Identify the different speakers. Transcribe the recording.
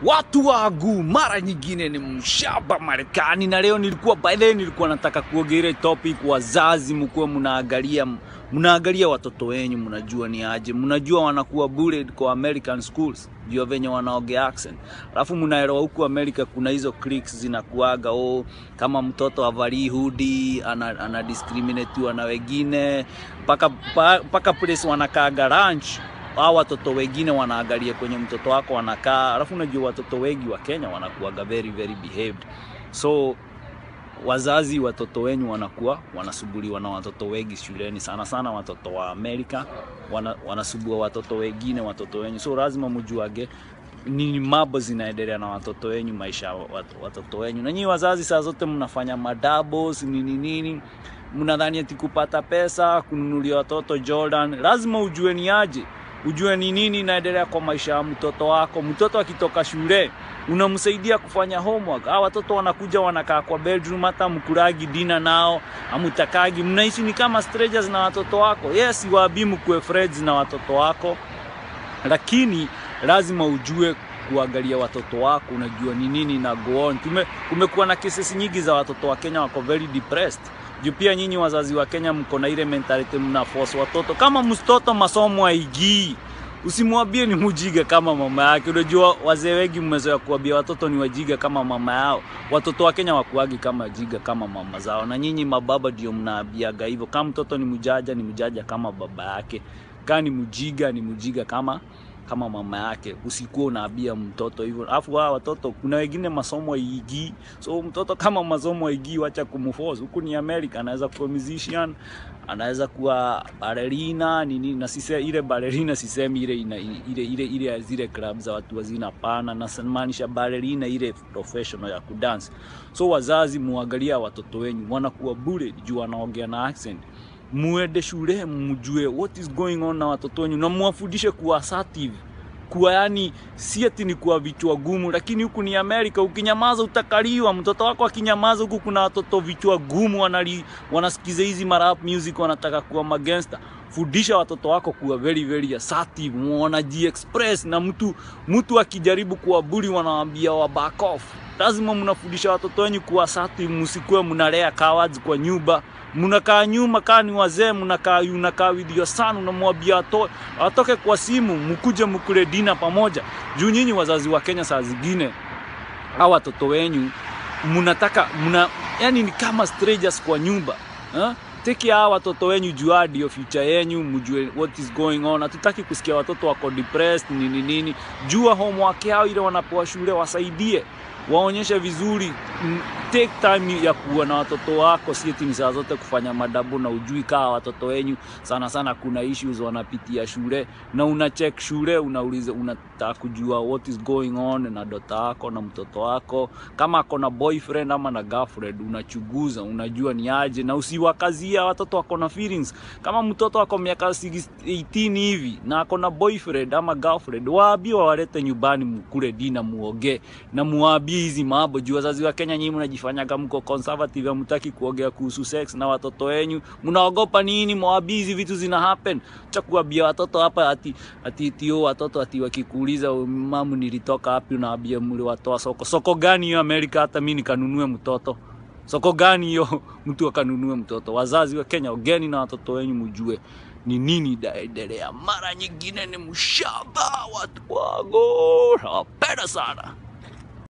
Speaker 1: Watu wangu, mara nyingine ni mshaba Marekani, na leo nilikuwa nataka kuongelea topic wazazi mkuwe mnaangalia watoto wenyu, mnajua ni aje, mnajua wanakuwa bullied kwa American schools ndio venye wanaongea accent. Alafu mnaelewa huku America kuna hizo cliques zinakuaga kama mtoto avalii hoodie ana discriminate na wengine paka place wanakaaga ranch. Hawa watoto wengine wanaangalia kwenye mtoto wako wanakaa. Alafu unajua watoto wengi wa Kenya wanakuaga very behaved. So wazazi, watoto wenyu wanasubuliwa na watoto wengi shuleni, sana watoto wa Amerika wanasubua watoto wengine, watoto wenyu. So lazima mjuage nini mambo zinaendelea na watoto wenyu, maisha watoto wenyu. Na nyinyi wazazi saa zote mnafanya madoubles nini, mnadhani ati kupata pesa kununulia watoto Jordan. Lazima ujue ni aje, ujue ni nini inaendelea kwa maisha ya mtoto wako. Mtoto akitoka shule unamsaidia kufanya homework. Hawa watoto wanakuja wanakaa kwa bedroom, hata mkuragi dinner nao, amutakagi, mnaishi ni kama strangers na watoto wako. Yes, wabii mkuwe friends na watoto wako, lakini lazima ujue kuangalia watoto wako, unajua ni nini na go on. Kumekuwa na cases nyingi za watoto wa Kenya wako very depressed. Juu pia nyinyi wazazi wa Kenya mko na ile mentality, mna force watoto. Kama mtoto masomo haigii, usimwambie ni mujiga kama mama yake. Unajua wazee wengi mmezoea kuambia watoto ni wajiga kama mama yao. Watoto wa Kenya wakuagi kama jiga kama mama zao, na nyinyi mababa ndio mnaambiaga hivyo. Kama mtoto ni mjaja kama baba yake. Kama ni mujiga kama mama yake. Usikuwa unaambia mtoto hivyo. Alafu watoto kuna wengine masomo haigii. So mtoto kama masomo haigii, acha kumforce. Huku ni America, anaweza kuwa musician, anaweza kuwa ballerina nini. Na sisi ile ballerina sisemi ile zile club za watu wazina, pana na maanisha ballerina ile professional ya kudance. So wazazi muangalia watoto wenyu wanakuwa bullied juu wanaongea na accent. Muende shule mjue what is going on na watoto wenyu, na muwafundishe kuwa assertive, kuwa yani si ati ni kuwa vichwa gumu. Lakini huku ni America, ukinyamaza utakaliwa. Mtoto wako akinyamaza, huku kuna watoto vichwa gumu wanasikiza hizi rap music, wanataka kuwa magangster. Fundisha watoto wako kuwa very assertive, wanaji express. Na mtu akijaribu kuwa bully wanawaambia wa back off. Lazima mnafundisha watoto wenyu kuwa assertive, msikuwe mnalea cowards kwa nyumba. Mnakaa nyuma kani wazee, mnakaa with your son, unamwambia atoke kwa simu, mkuje mkule dinner pamoja. Juu nyinyi wazazi wa Kenya saa zingine hawa watoto wenyu yani ni kama strangers kwa nyumba. Take hawa watoto wenyu, jua ndio future yenyu, mjue what is going on. Hatutaki kusikia watoto wako depressed nini. Jua homework yao ile wanapoa shule wasaidie, waonyeshe vizuri. Take time ya kuwa na watoto wako, si eti saa zote kufanya madabu. Na ujui kaa watoto wenyu sana kuna issues wanapitia shule, na unacheck shule, unauliza, unataka kujua what is going on na dota wako na mtoto wako. Kama ako na boyfriend ama na girlfriend, unachunguza, unajua ni aje. Na usiwakazia watoto wako na feelings. Kama mtoto wako miaka 18 hivi na ako na boyfriend ama girlfriend, waambie walete nyumbani, mkule dinner, muoge na muambie hizi mambo. Juu wazazi wa Kenya nyinyi mnajifanyaga mko conservative, hamtaki kuongea kuhusu sex na watoto wenyu. Mnaogopa nini? Mwambie hizi vitu zina happen. Acha kuambia watoto hapa ati watoto ati wakikuuliza mama nilitoka wapi, unaambia mliwatoa soko gani hiyo America, hata mimi nikanunue mtoto. Soko gani hiyo mtu akanunue mtoto? Wazazi wa Kenya, ogeni na watoto wenyu, mjue ni nini daendelea. Mara nyingine ni mshaba watu wangu. Napenda sana.